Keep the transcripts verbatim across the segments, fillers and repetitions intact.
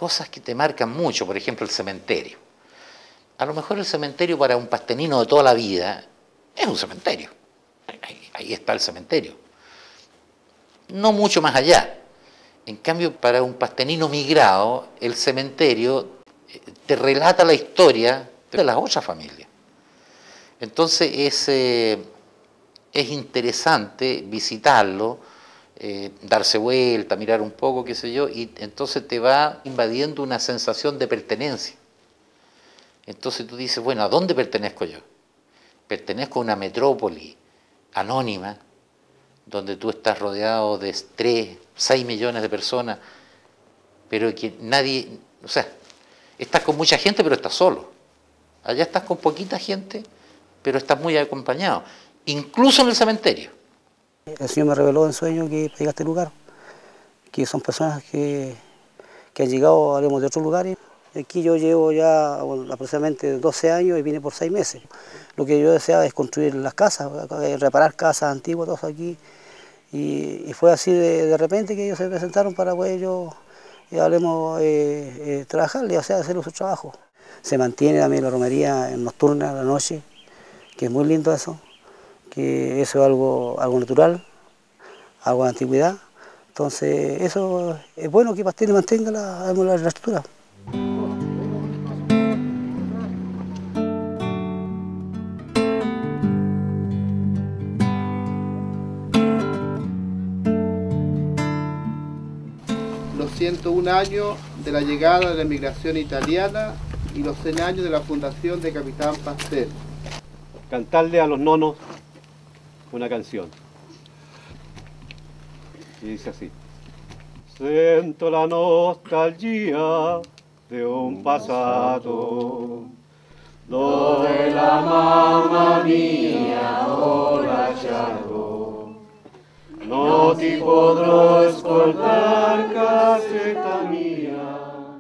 cosas que te marcan mucho, por ejemplo, el cementerio. A lo mejor el cementerio para un pastenino de toda la vida es un cementerio. Ahí, ahí está el cementerio. No mucho más allá. En cambio, para un pastenino migrado, el cementerio te relata la historia de las otras familias. Entonces es, eh, es interesante visitarlo, eh, darse vuelta, mirar un poco, qué sé yo, y entonces te va invadiendo una sensación de pertenencia. Entonces tú dices, bueno, ¿a dónde pertenezco yo? Pertenezco a una metrópoli anónima, donde tú estás rodeado de tres, seis millones de personas, pero que nadie, o sea, estás con mucha gente, pero estás solo. Allá estás con poquita gente, pero estás muy acompañado, incluso en el cementerio. El Señor me reveló en sueño que llegué a este lugar, que son personas que, que han llegado, haremos de otros lugares. Aquí yo llevo ya bueno, aproximadamente doce años y vine por seis meses. Lo que yo deseaba es construir las casas, reparar casas antiguas, todos aquí. Y, y fue así de, de repente que ellos se presentaron para que ellos y hablemos eh, eh, trabajarle, o sea, hacer su trabajo. Se mantiene también la romería nocturna a la noche, que es muy lindo eso, que eso es algo, algo natural, algo de antigüedad. Entonces, eso es bueno que Pastene mantenga la, la, la estructura. Los ciento un años de la llegada de la emigración italiana y los cien años de la fundación de Capitán Pastel. Cantarle a los nonos una canción. Y dice así. Siento la nostalgia de un passato dove la mamma mia ho lasciato. No ti podrò ascoltar, caseta mía.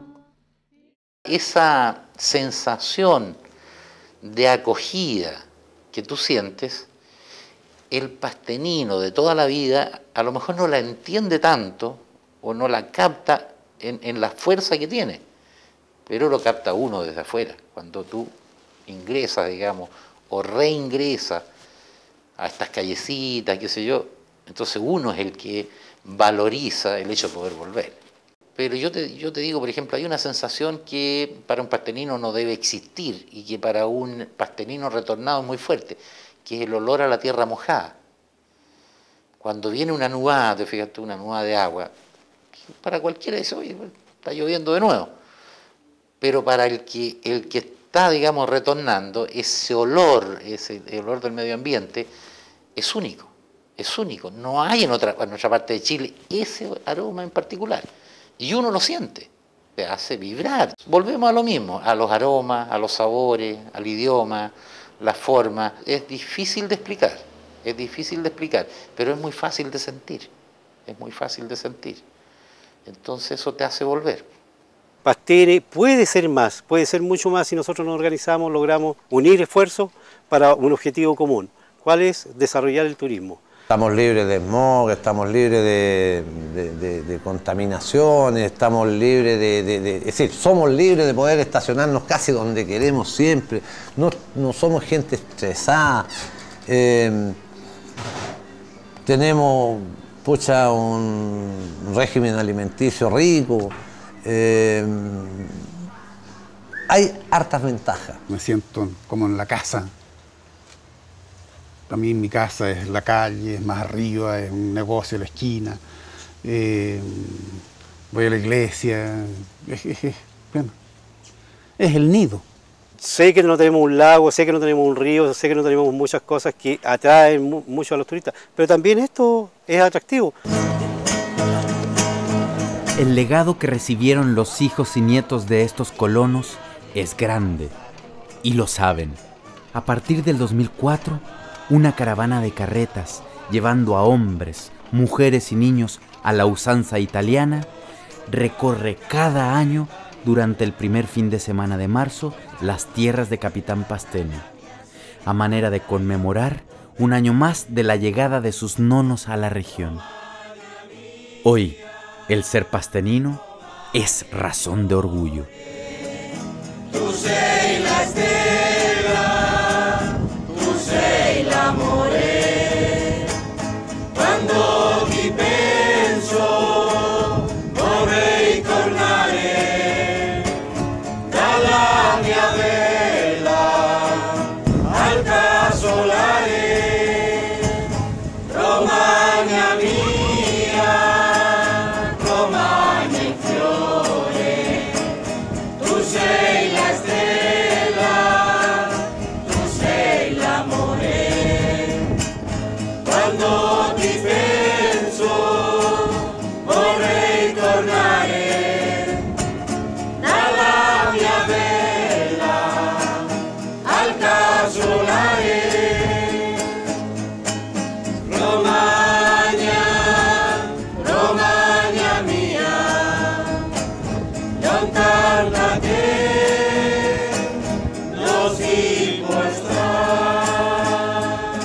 Esa sensación de acogida que tú sientes, el pastenino de toda la vida a lo mejor no la entiende tanto o no la capta en, en la fuerza que tiene, pero lo capta uno desde afuera, cuando tú ingresas, digamos, o reingresas a estas callecitas, qué sé yo, entonces uno es el que valoriza el hecho de poder volver. Pero yo te, yo te digo, por ejemplo, hay una sensación que para un pastenino no debe existir y que para un pastenino retornado es muy fuerte, que es el olor a la tierra mojada. Cuando viene una nubada, te fijas tú, una nubada de agua, para cualquiera dice, oye, está lloviendo de nuevo. Pero para el que, el que está, digamos, retornando, ese olor, ese el olor del medio ambiente, es único, es único. No hay en otra, en otra parte de Chile ese aroma en particular. Y uno lo siente, te hace vibrar. Volvemos a lo mismo, a los aromas, a los sabores, al idioma, la forma. Es difícil de explicar, es difícil de explicar, pero es muy fácil de sentir, es muy fácil de sentir. Entonces eso te hace volver. Pastene puede ser más, puede ser mucho más si nosotros nos organizamos, logramos unir esfuerzos para un objetivo común. ¿Cuál es? Desarrollar el turismo. Estamos libres de smog, estamos libres de, de, de, de contaminaciones, estamos libres de, de, de... Es decir, somos libres de poder estacionarnos casi donde queremos siempre. No, no somos gente estresada. Eh, tenemos, pucha, un régimen alimenticio rico. Eh, hay hartas ventajas. Me siento como en la casa. También mi casa es la calle, es más arriba, es un negocio a la esquina. Eh, voy a la iglesia. Es, es, es, bueno, es el nido. Sé que no tenemos un lago, sé que no tenemos un río, sé que no tenemos muchas cosas que atraen mu mucho a los turistas, pero también esto es atractivo. El legado que recibieron los hijos y nietos de estos colonos es grande, y lo saben. A partir del dos mil cuatro, una caravana de carretas llevando a hombres, mujeres y niños a la usanza italiana recorre cada año durante el primer fin de semana de marzo las tierras de Capitán Pastene, a manera de conmemorar un año más de la llegada de sus nonos a la región. Hoy, el ser pastenino es razón de orgullo. Tu sei la stella, tu sei l'amore, quando ti penso vorrei tornare dalla mia vela al casolare, Romagna mia, Romagna in fiore, tu sei la stella, tu sei l'amore, quando ti penso vorrei tornare dalla mia vela al casolare, Romagna, Romagna mia, lontana da te non si può stare.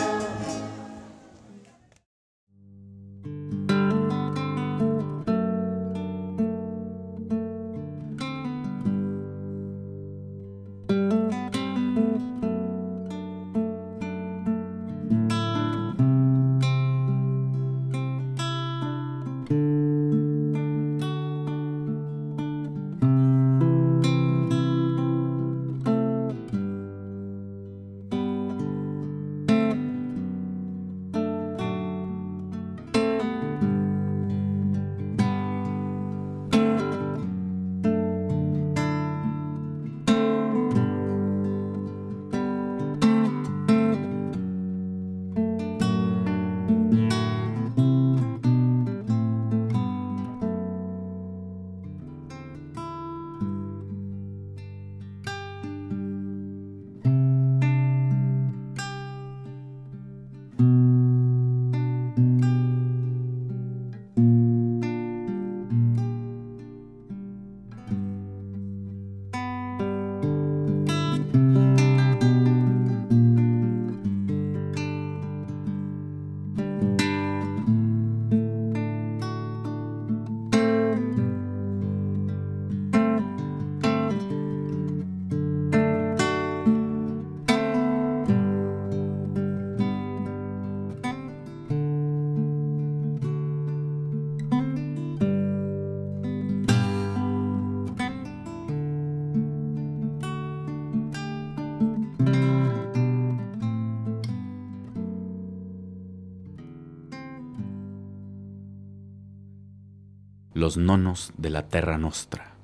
Los nonos de la Terra Nostra.